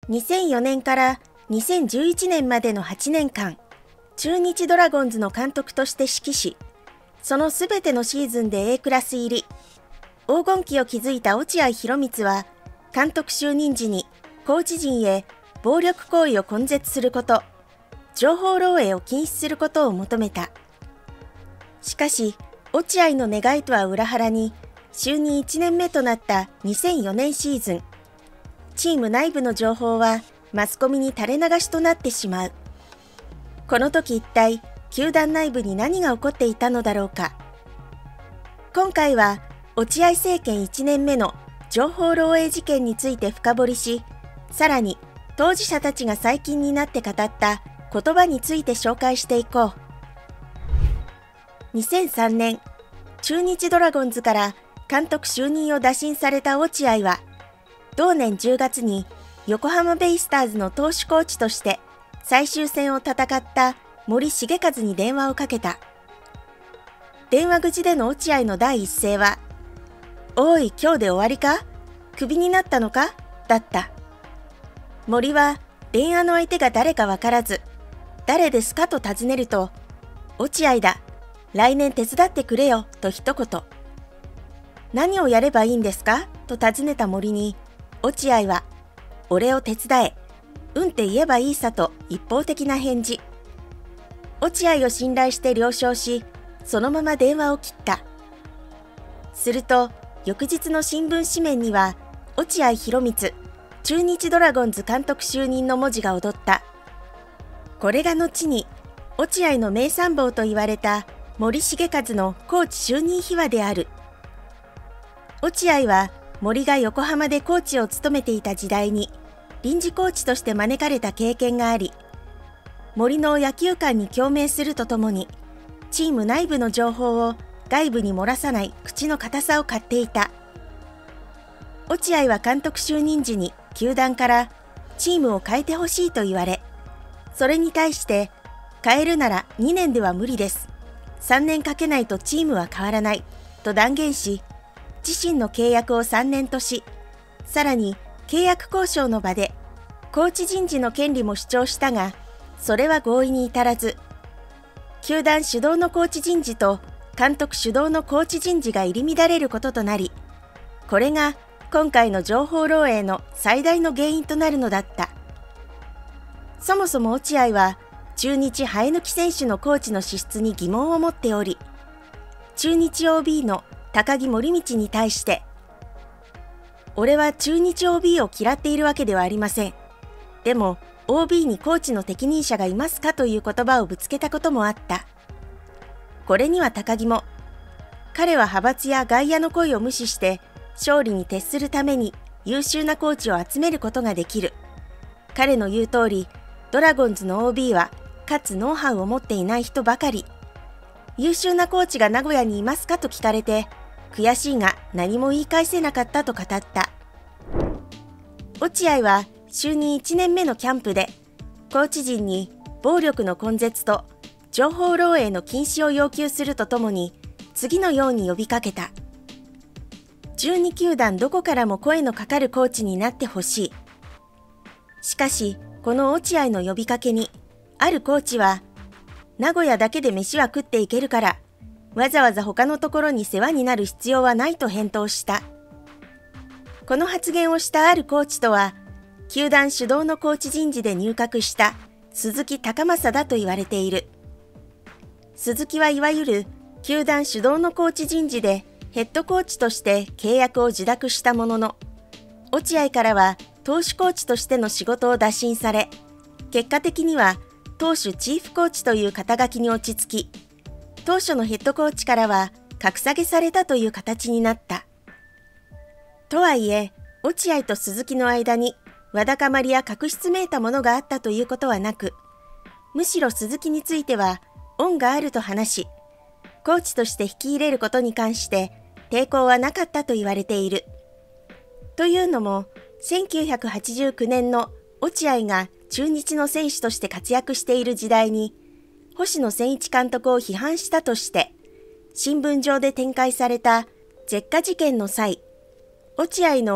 2004年から2011年までの8年間、中日ドラゴンズの監督として指揮し、そのすべてのシーズンで A クラス入り、黄金期を築いた落合博満は、監督就任時にコーチ陣へ暴力行為を根絶すること、情報漏洩を禁止することを求めた。しかし、落合の願いとは裏腹に、就任1年目となった2004年シーズン、チーム内部の情報はマスコミに垂れ流しとなってしまう。この時一体、球団内部に何が起こっていたのだろうか。今回は、落合政権1年目の情報漏洩事件について深掘りし、さらに当事者たちが最近になって語った言葉について紹介していこう。2003年、中日ドラゴンズから監督就任を打診された落合は、同年10月に横浜ベイスターズの投手コーチとして最終戦を戦った森重和に電話をかけた。電話口での落合の第一声は、おい、今日で終わりか？クビになったのか？だった。森は電話の相手が誰かわからず、誰ですかと尋ねると、落合だ。来年手伝ってくれよ、と一言。何をやればいいんですか？と尋ねた森に、落合は、俺を手伝え。うんって言えばいいさと一方的な返事。落合を信頼して了承し、そのまま電話を切った。すると、翌日の新聞紙面には、落合博満、中日ドラゴンズ監督就任の文字が躍った。これが後に、落合の名参謀と言われた森重和のコーチ就任秘話である。落合は森が横浜でコーチを務めていた時代に臨時コーチとして招かれた経験があり、森の野球観に共鳴するとともに、チーム内部の情報を外部に漏らさない口の堅さを買っていた。落合は監督就任時に球団からチームを変えてほしいと言われ、それに対して変えるなら2年では無理です。3年かけないとチームは変わらないと断言し、自身の契約を3年とし、さらに契約交渉の場でコーチ人事の権利も主張したが、それは合意に至らず、球団主導のコーチ人事と監督主導のコーチ人事が入り乱れることとなり、これが今回の情報漏洩の最大の原因となるのだった。そもそも落合は中日生え抜き選手のコーチの資質に疑問を持っており、中日 OB の高木守道に対して、俺は中日 OB を嫌っているわけではありません。でも OB にコーチの適任者がいますかという言葉をぶつけたこともあった。これには高木も、彼は派閥や外野の声を無視して勝利に徹するために優秀なコーチを集めることができる。彼の言う通り、ドラゴンズの OB はかつノウハウを持っていない人ばかり。優秀なコーチが名古屋にいますかと聞かれて、悔しいが何も言い返せなかったと語った。落合は就任1年目のキャンプで、コーチ陣に暴力の根絶と情報漏洩の禁止を要求するとともに、次のように呼びかけた。12球団どこからも声のかかるコーチになってほしい。しかし、この落合の呼びかけに、あるコーチは、名古屋だけで飯は食っていけるから、わざわざ他のところに世話になる必要はないと返答した。この発言をしたあるコーチとは、球団主導のコーチ人事で入閣した鈴木貴正だと言われている。鈴木はいわゆる球団主導のコーチ人事でヘッドコーチとして契約を受諾したものの、落合からは投手コーチとしての仕事を打診され、結果的には投手チーフコーチという肩書きに落ち着き、当初のヘッドコーチからは格下げされたという形になった。とはいえ、落合と鈴木の間にわだかまりや確執めいたものがあったということはなく、むしろ鈴木については恩があると話し、コーチとして引き入れることに関して抵抗はなかったと言われている。というのも、1989年の落合が中日の選手として活躍している時代に、星野千一監督を批判したとして、新聞上で展開された舌下事件の際、落合の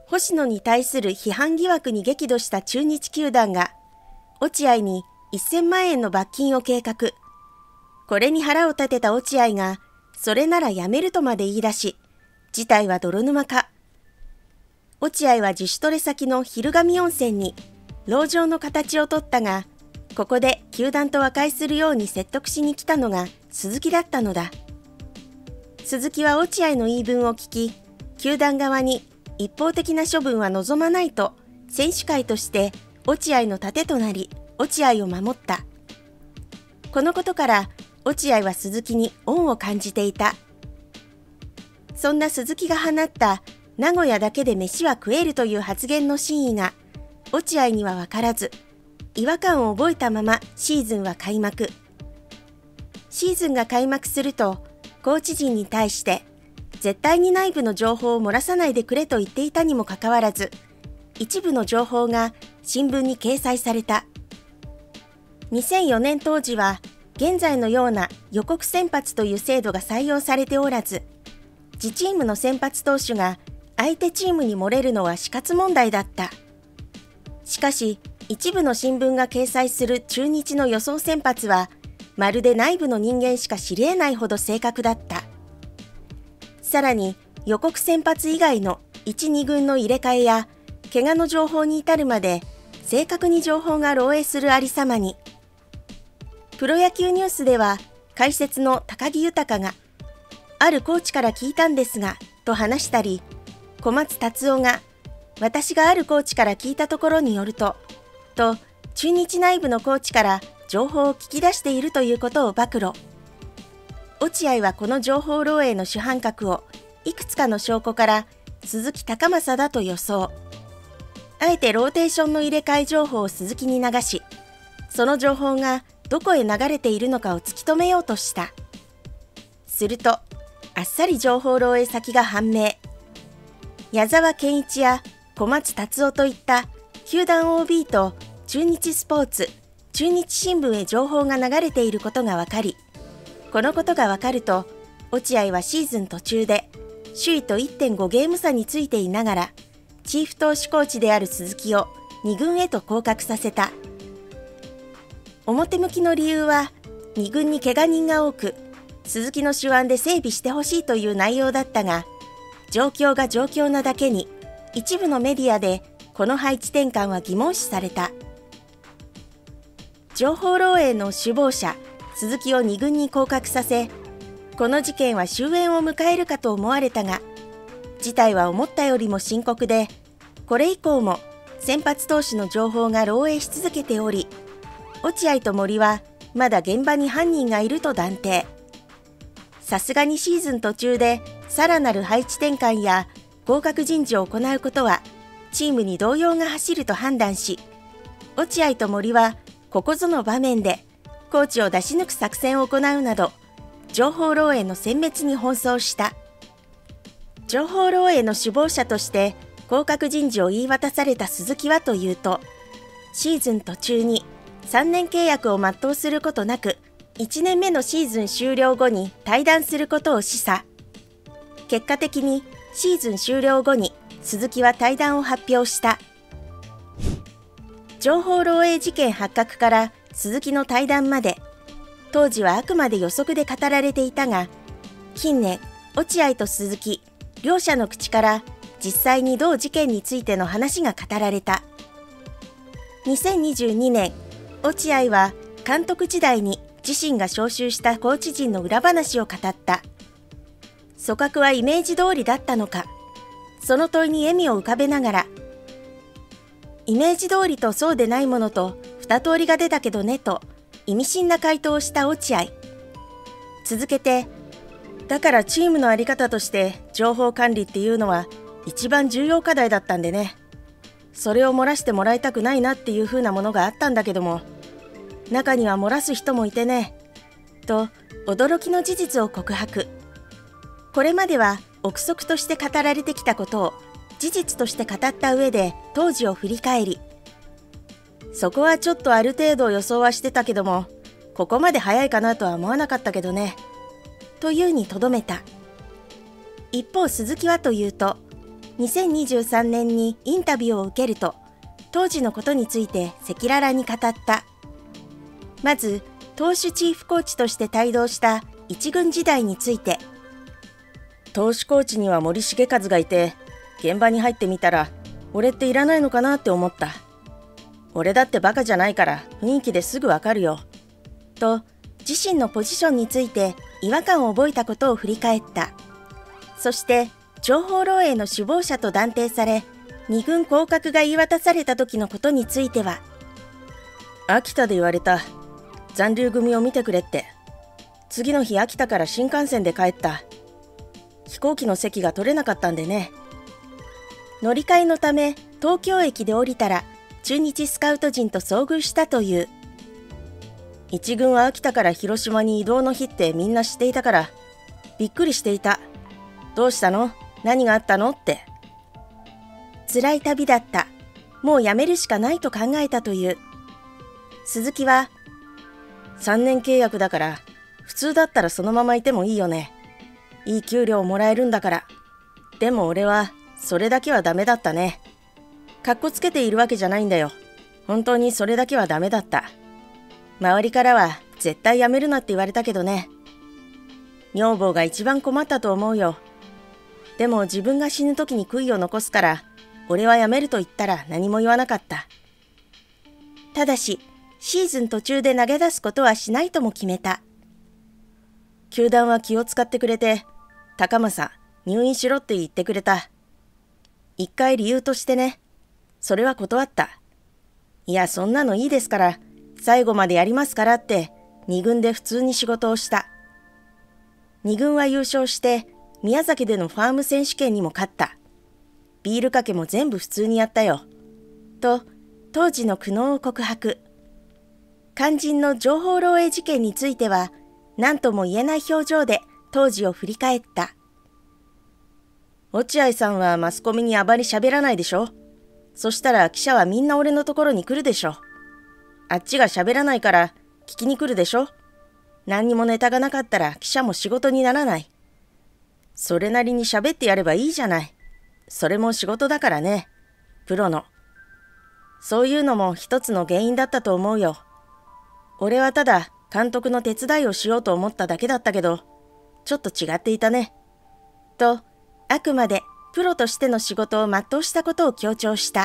星野に対する批判疑惑に激怒した中日球団が、落合に1000万円の罰金を計画。これに腹を立てた落合が、それならやめるとまで言い出し、事態は泥沼化。落合は自主トレ先の昼神温泉に、籠城の形をとったが、ここで球団と和解するように説得しに来たのが鈴木だったのだ。鈴木は落合の言い分を聞き、球団側に一方的な処分は望まないと、選手会として落合の盾となり、落合を守った。このことから落合は鈴木に恩を感じていた。そんな鈴木が放った名古屋だけで飯は食えるという発言の真意が落合には分からず、違和感を覚えたままシーズンは開幕。シーズンが開幕すると、コーチ陣に対して絶対に内部の情報を漏らさないでくれと言っていたにもかかわらず、一部の情報が新聞に掲載された。2004年当時は現在のような予告先発という制度が採用されておらず、自チームの先発投手が相手チームに漏れるのは死活問題だった。しかし、一部の新聞が掲載する中日の予想先発は、まるで内部の人間しか知り得ないほど正確だった。さらに、予告先発以外の1、2軍の入れ替えや、怪我の情報に至るまで、正確に情報が漏洩するありさまに、プロ野球ニュースでは、解説の高木豊が、あるコーチから聞いたんですが、と話したり、小松達夫が、私があるコーチから聞いたところによると、と中日内部のコーチから情報を聞き出しているということを暴露。落合はこの情報漏洩の主犯格をいくつかの証拠から鈴木貴正だと予想。あえてローテーションの入れ替え情報を鈴木に流し、その情報がどこへ流れているのかを突き止めようとした。すると、あっさり情報漏洩先が判明。矢沢健一や小松達夫といった球団 OB と中日スポーツ、中日新聞へ情報が流れていることが分かり、このことが分かると、落合はシーズン途中で首位と 1.5 ゲーム差についていながら、チーフ投手コーチである鈴木を2軍へと降格させた。表向きの理由は、2軍に怪我人が多く、鈴木の手腕で整備してほしいという内容だったが、状況が状況なだけに、一部のメディアでこの配置転換は疑問視された。情報漏洩の首謀者、鈴木を2軍に降格させ、この事件は終焉を迎えるかと思われたが、事態は思ったよりも深刻で、これ以降も先発投手の情報が漏洩し続けており、落合と森はまだ現場に犯人がいると断定。さすがにシーズン途中でさらなる配置転換や降格人事を行うことはチームに動揺が走ると判断し、落合と森はここぞの場面でコーチを出し抜く作戦を行うなど、情報漏洩の殲滅に奔走した。情報漏洩の首謀者として降格人事を言い渡された鈴木はというと、シーズン途中に3年契約を全うすることなく、1年目のシーズン終了後に退団することを示唆。結果的にシーズン終了後に鈴木は退団を発表した。情報漏洩事件発覚から鈴木の退団まで、当時はあくまで予測で語られていたが、近年、落合と鈴木、両者の口から実際に同事件についての話が語られた。2022年、落合は監督時代に自身が招集したコーチ陣の裏話を語った。組閣はイメージ通りだったのか、その問いに笑みを浮かべながら、イメージ通りとそうでないものと二通りが出たけどねと意味深な回答をした落合。続けて、だからチームの在り方として情報管理っていうのは一番重要課題だったんでね。それを漏らしてもらいたくないなっていう風なものがあったんだけども、中には漏らす人もいてね、と驚きの事実を告白。これまでは憶測として語られてきたことを事実として語った上で当時を振り返り、そこはちょっとある程度予想はしてたけども、ここまで早いかなとは思わなかったけどね、というにとどめた。一方鈴木はというと、 2023年にインタビューを受けると、当時のことについて赤裸々に語った。まず、投手チーフコーチとして帯同した一軍時代について、投手コーチには森重和がいて、現場に入ってみたら、俺っていらないのかなって思った。俺だってバカじゃないから雰囲気ですぐわかるよ。と、自身のポジションについて違和感を覚えたことを振り返った。そして、情報漏洩の首謀者と断定され、2軍降格が言い渡された時のことについては、秋田で言われた。残留組を見てくれって。次の日秋田から新幹線で帰った。飛行機の席が取れなかったんでね。乗り換えのため東京駅で降りたら中日スカウト陣と遭遇したという。一軍は秋田から広島に移動の日ってみんな知っていたからびっくりしていた。どうしたの？何があったのって。辛い旅だった。もう辞めるしかないと考えたという。鈴木は3年契約だから普通だったらそのままいてもいいよね。いい給料もらえるんだから。でも俺はそれだけはダメだったね。かっこつけているわけじゃないんだよ。本当にそれだけはダメだった。周りからは絶対辞めるなって言われたけどね。女房が一番困ったと思うよ。でも自分が死ぬ時に悔いを残すから俺は辞めると言ったら何も言わなかった。ただしシーズン途中で投げ出すことはしないとも決めた。球団は気を使ってくれて、高政、入院しろって言ってくれた。一回理由としてね、それは断った。いや、そんなのいいですから、最後までやりますからって、2軍で普通に仕事をした。2軍は優勝して、宮崎でのファーム選手権にも勝った。ビールかけも全部普通にやったよ。と、当時の苦悩を告白。肝心の情報漏洩事件については、何とも言えない表情で当時を振り返った。落合さんはマスコミにあまり喋らないでしょ。そしたら記者はみんな俺のところに来るでしょ。あっちが喋らないから聞きに来るでしょ。何にもネタがなかったら記者も仕事にならない。それなりに喋ってやればいいじゃない。それも仕事だからね。プロの。そういうのも一つの原因だったと思うよ。俺はただ監督の手伝いをしようと思っただけだったけど、ちょっと違っていたね。と、あくまでプロとしての仕事を全うしたことを強調した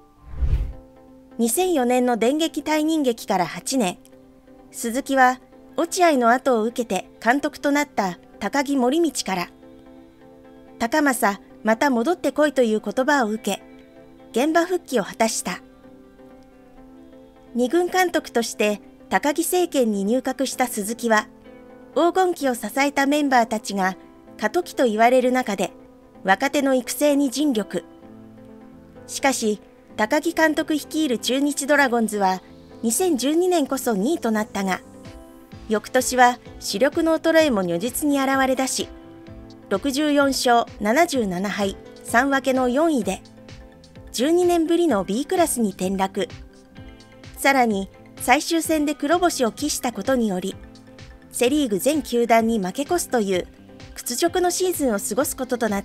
。2004年の電撃退任劇から8年、鈴木は落合の後を受けて監督となった高木森道から、高政また戻ってこいという言葉を受け、現場復帰を果たした。二軍監督として高木政権に入閣した鈴木は、黄金期を支えたメンバーたちが過渡期と言われる中で、若手の育成に尽力。しかし、高木監督率いる中日ドラゴンズは、2012年こそ2位となったが、翌年は主力の衰えも如実に現れ出し、64勝77敗3分けの4位で、12年ぶりの B クラスに転落。さらに、最終戦で黒星を喫したことにより、セリーグ全球団に負け越すという屈辱のシーズンを過ごすこととなった。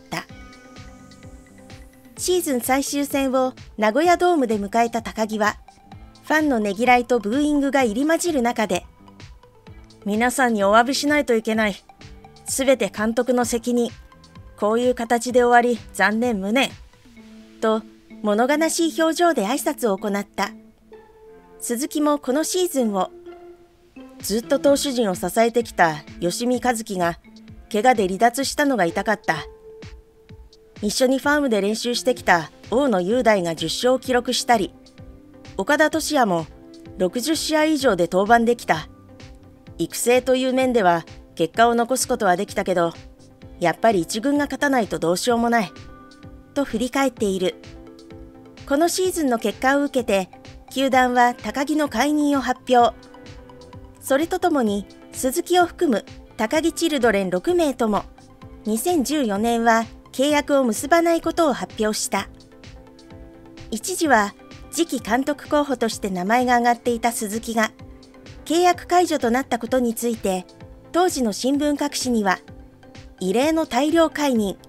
シーズン最終戦を名古屋ドームで迎えた高木は、ファンのねぎらいとブーイングが入り混じる中で、皆さんにお詫びしないといけない。すべて監督の責任。こういう形で終わり、残念無念。と、物悲しい表情で挨拶を行った。鈴木もこのシーズンを、ずっと投手陣を支えてきた吉見和樹が怪我で離脱したのが痛かった。一緒にファームで練習してきた大野雄大が10勝を記録したり、岡田俊也も60試合以上で登板できた。育成という面では結果を残すことはできたけど、やっぱり一軍が勝たないとどうしようもない。と振り返っている。このシーズンの結果を受けて、球団は高木の解任を発表。それとともに鈴木を含む高木チルドレン6名とも2014年は契約を結ばないことを発表した。一時は次期監督候補として名前が挙がっていた鈴木が契約解除となったことについて、当時の新聞各紙には異例の大量解任、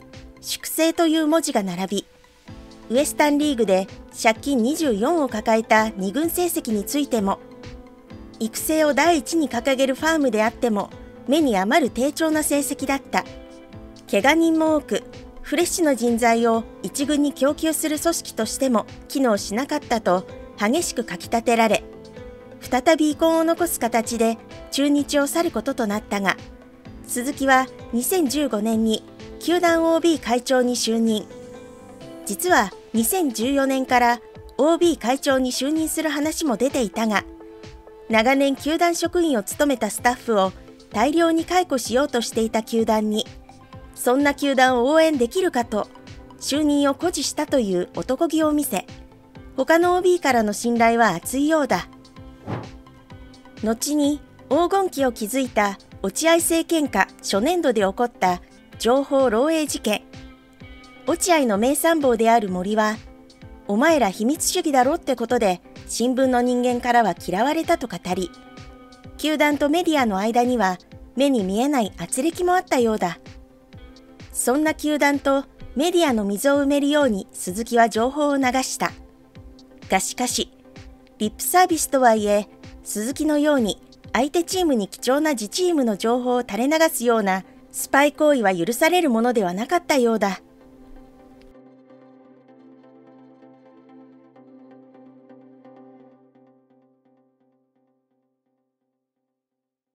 粛清という文字が並び、ウエスタンリーグで借金24を抱えた2軍成績についても、育成を第一に掲げるファームであっても目に余る低調な成績だった。怪我人も多く、フレッシュな人材を一軍に供給する組織としても機能しなかったと激しく書き立てられ、再び遺恨を残す形で中日を去ることとなったが、鈴木は2015年に球団 OB 会長に就任。実は2014年から OB 会長に就任する話も出ていたが、長年球団職員を務めたスタッフを大量に解雇しようとしていた球団に、そんな球団を応援できるかと就任を誇示したという男気を見せ、他の OB からの信頼は厚いようだ。後に黄金期を築いた落合政権下初年度で起こった情報漏洩事件。落合の名参謀である森は、お前ら秘密主義だろってことで新聞の人間からは嫌われたと語り、球団とメディアの間には目に見えない圧力もあったようだ。そんな球団とメディアの溝を埋めるように鈴木は情報を流した。がしかし、リップサービスとはいえ、鈴木のように相手チームに貴重な自チームの情報を垂れ流すようなスパイ行為は許されるものではなかったようだ。